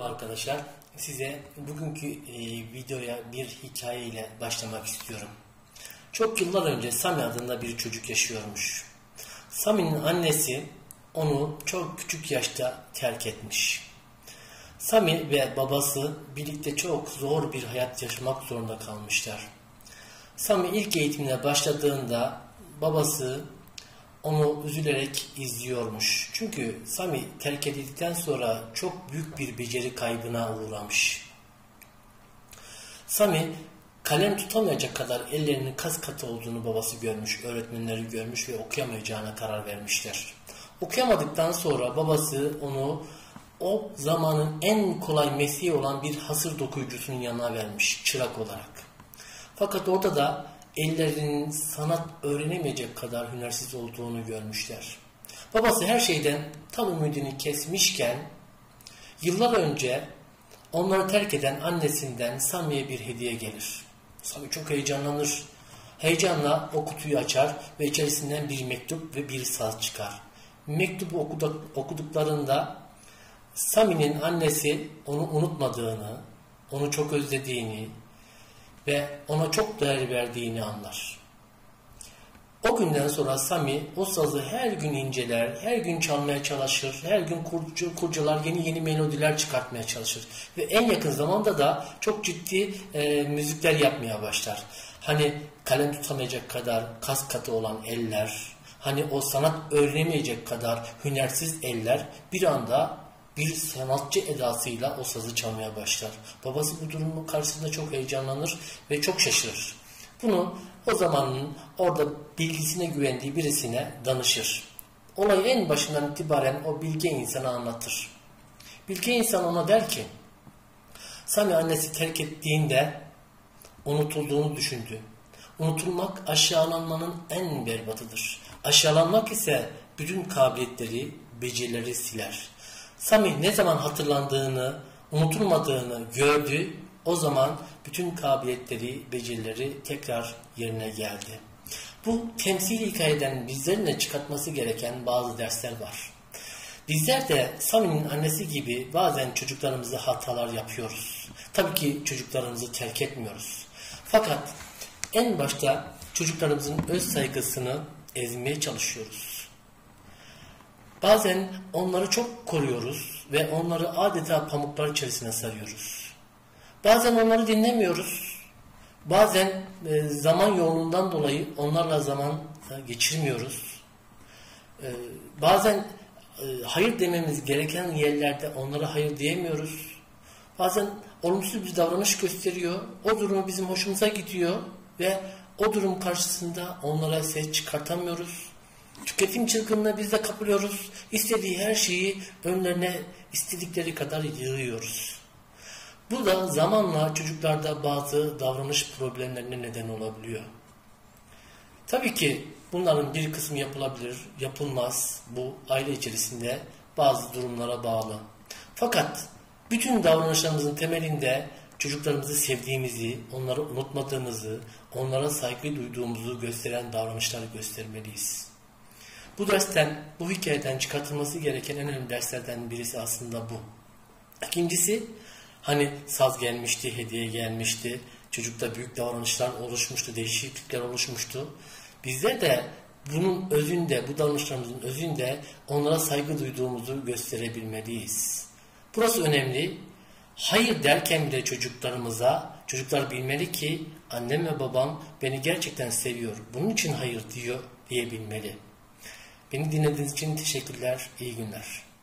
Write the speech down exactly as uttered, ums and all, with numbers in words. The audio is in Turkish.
Merhaba arkadaşlar. Size bugünkü e, videoya bir hikaye ile başlamak istiyorum. Çok yıllar önce Sami adında bir çocuk yaşıyormuş. Sami'nin annesi onu çok küçük yaşta terk etmiş. Sami ve babası birlikte çok zor bir hayat yaşamak zorunda kalmışlar. Sami ilk eğitimine başladığında babası onu üzülerek izliyormuş. Çünkü Sami terk edildikten sonra çok büyük bir beceri kaybına uğramış. Sami kalem tutamayacak kadar ellerinin kas katı olduğunu babası görmüş, öğretmenleri görmüş ve okuyamayacağına karar vermişler. Okuyamadıktan sonra babası onu o zamanın en kolay mesleği olan bir hasır dokuyucusunun yanına vermiş, çırak olarak. Fakat orada da ellerinin sanat öğrenemeyecek kadar hünersiz olduğunu görmüşler. Babası her şeyden tam ümidini kesmişken yıllar önce onları terk eden annesinden Sami'ye bir hediye gelir. Sami çok heyecanlanır. Heyecanla o kutuyu açar ve içerisinden bir mektup ve bir saz çıkar. Mektubu okuduk, okuduklarında Sami'nin annesi onu unutmadığını, onu çok özlediğini ve ona çok değer verdiğini anlar. O günden sonra Sami o sazı her gün inceler, her gün çalmaya çalışır, her gün kurcu, kurcalar, yeni yeni melodiler çıkartmaya çalışır. Ve en yakın zamanda da çok ciddi e, müzikler yapmaya başlar. Hani kalem tutamayacak kadar kas katı olan eller, hani o sanat öğrenemeyecek kadar hünersiz eller bir anda bir sanatçı edasıyla o sazı çalmaya başlar. Babası bu durumun karşısında çok heyecanlanır ve çok şaşırır. Bunu o zamanın orada bilgisine güvendiği birisine danışır. Olayı en başından itibaren o bilge insana anlatır. Bilge insan ona der ki, Sami annesi terk ettiğinde unutulduğunu düşündü. Unutulmak aşağılanmanın en berbatıdır. Aşağılanmak ise bütün kabiliyetleri, becerileri siler. Sami ne zaman hatırlandığını, unutulmadığını gördü, o zaman bütün kabiliyetleri, becerileri tekrar yerine geldi. Bu temsili hikayeden bizlerin de çıkartması gereken bazı dersler var. Bizler de Sami'nin annesi gibi bazen çocuklarımıza hatalar yapıyoruz. Tabii ki çocuklarımızı terk etmiyoruz. Fakat en başta çocuklarımızın öz saygısını ezmeye çalışıyoruz. Bazen onları çok koruyoruz ve onları adeta pamuklar içerisine sarıyoruz. Bazen onları dinlemiyoruz. Bazen e, zaman yoğunluğundan dolayı onlarla zaman e, geçirmiyoruz. E, bazen e, hayır dememiz gereken yerlerde onlara hayır diyemiyoruz. Bazen olumsuz bir davranış gösteriyor. O durumu bizim hoşumuza gidiyor ve o durum karşısında onlara ses çıkartamıyoruz. Tüketim çılgınlığına biz de kapılıyoruz. İstediği her şeyi önlerine istedikleri kadar yığıyoruz. Bu da zamanla çocuklarda bazı davranış problemlerine neden olabiliyor. Tabii ki bunların bir kısmı yapılabilir, yapılmaz. Bu aile içerisinde bazı durumlara bağlı. Fakat bütün davranışlarımızın temelinde çocuklarımızı sevdiğimizi, onları unutmadığımızı, onlara saygı duyduğumuzu gösteren davranışları göstermeliyiz. Bu dersten, bu hikayeden çıkartılması gereken en önemli derslerden birisi aslında bu. İkincisi, hani saz gelmişti, hediye gelmişti, çocukta büyük davranışlar oluşmuştu, değişiklikler oluşmuştu. Bizler de bunun özünde, bu davranışlarımızın özünde onlara saygı duyduğumuzu gösterebilmeliyiz. Burası önemli. Hayır derken bile çocuklarımıza, çocuklar bilmeli ki annem ve babam beni gerçekten seviyor. Bunun için hayır diyor diyebilmeli. Beni dinlediğiniz için teşekkürler, iyi günler.